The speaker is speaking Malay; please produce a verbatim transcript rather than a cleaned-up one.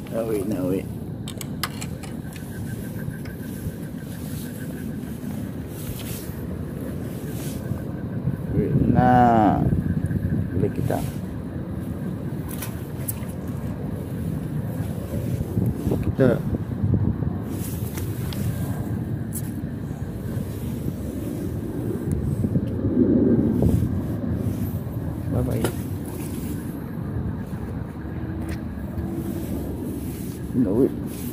Nak wait, nak wait. Wait, nak. Boleh kita. Kita. Bye-bye. Nak wait.